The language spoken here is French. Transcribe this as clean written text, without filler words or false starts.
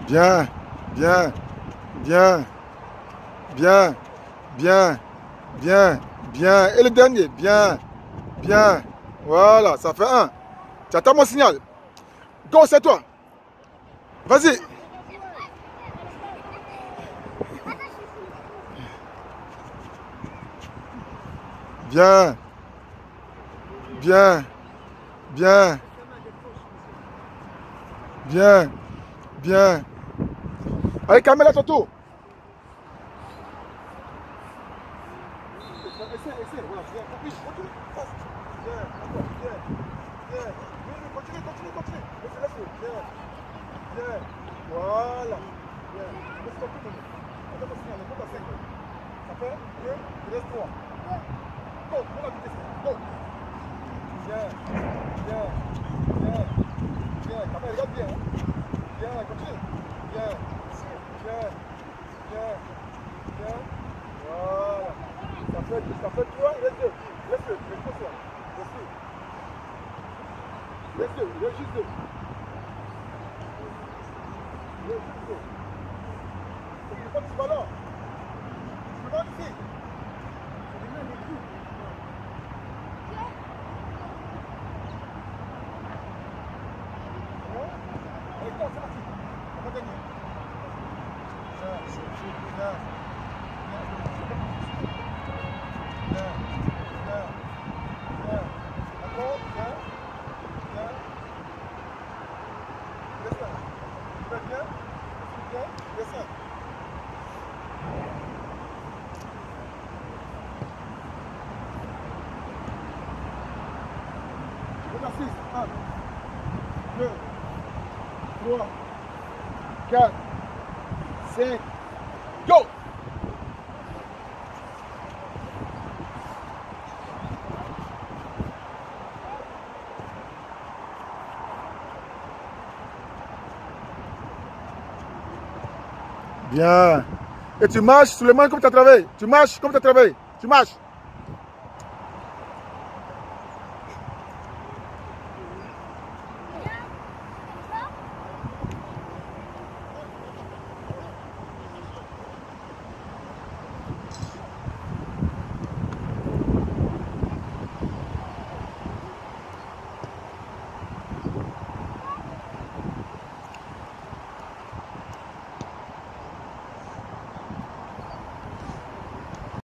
Bien, bien, bien, bien, bien, bien, bien. Et le dernier, bien, bien. Voilà, ça fait un. Tu attends mon signal. Go, c'est toi. Vas-y. Bien, bien, bien, bien, bien. Allez, Kamel, à ton tour. Essaye, voilà, bien, continue. Bien, encore, bien, bien. Oui, continue. Laisse-le, bien, bien. Voilà, bien. Laisse-le tout. Attends ton signal, compte à 5. Ça fait 2, il reste 3. Go, prends la vitesse, go. Bien, bien, bien, bien. Kamel, regarde bien. Bien, continue. Bien, bien, bien, bien. Voilà. Ça fait 3, il reste 2. Laisse-le, laisse-le. Laisse-le, il reste juste 2. Il reste juste 2. Il faut que tu sois là. Tu vas ici. Allez, go, c'est parti. On va gagner. Exercice 1, 2, 3, 4, 5, go! Bien. Et tu marches sur les mains comme tu as travaillé. Tu marches comme tu as travaillé. Tu marches.